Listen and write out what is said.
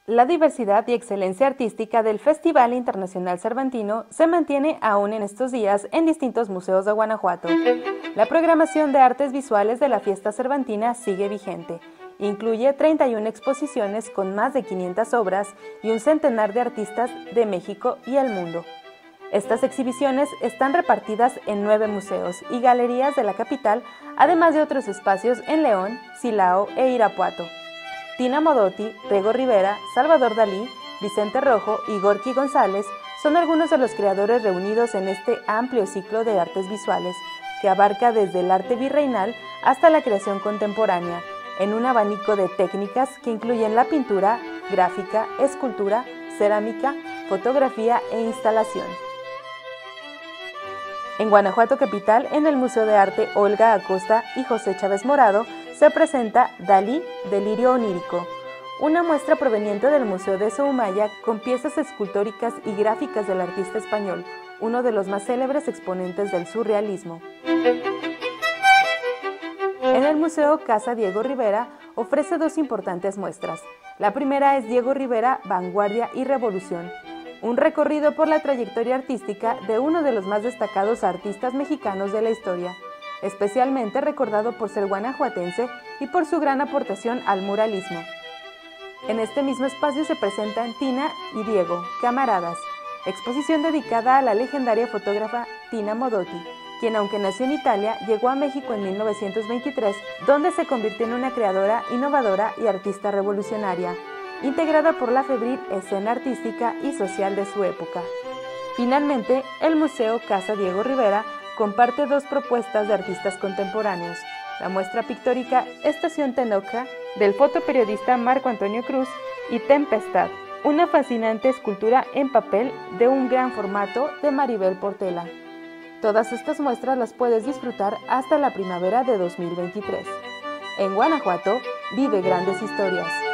La diversidad y excelencia artística del Festival Internacional Cervantino se mantiene aún en estos días en distintos museos de Guanajuato. La programación de artes visuales de la fiesta cervantina sigue vigente. Incluye 31 exposiciones con más de 500 obras y un centenar de artistas de México y el mundo. Estas exhibiciones están repartidas en 9 museos y galerías de la capital, además de otros espacios en León, Silao e Irapuato. Tina Modotti, Diego Rivera, Salvador Dalí, Vicente Rojo y Gorky González son algunos de los creadores reunidos en este amplio ciclo de artes visuales, que abarca desde el arte virreinal hasta la creación contemporánea, en un abanico de técnicas que incluyen la pintura, gráfica, escultura, cerámica, fotografía e instalación. En Guanajuato capital, en el Museo de Arte Olga Acosta y José Chávez Morado, se presenta Dalí, Delirio Onírico, una muestra proveniente del Museo de Soumaya con piezas escultóricas y gráficas del artista español, uno de los más célebres exponentes del surrealismo. En el Museo Casa Diego Rivera ofrece 2 importantes muestras. La primera es Diego Rivera, Vanguardia y Revolución, un recorrido por la trayectoria artística de uno de los más destacados artistas mexicanos de la historia, especialmente recordado por ser guanajuatense y por su gran aportación al muralismo. En este mismo espacio se presentan Tina y Diego, Camaradas, exposición dedicada a la legendaria fotógrafa Tina Modotti, quien aunque nació en Italia, llegó a México en 1923, donde se convirtió en una creadora, innovadora y artista revolucionaria, integrada por la febril escena artística y social de su época. Finalmente, el Museo Casa Diego Rivera comparte 2 propuestas de artistas contemporáneos, la muestra pictórica Estación Tenochca, del fotoperiodista Marco Antonio Cruz, y Tempestad, una fascinante escultura en papel de un gran formato de Maribel Portela. Todas estas muestras las puedes disfrutar hasta la primavera de 2023. En Guanajuato, vive grandes historias.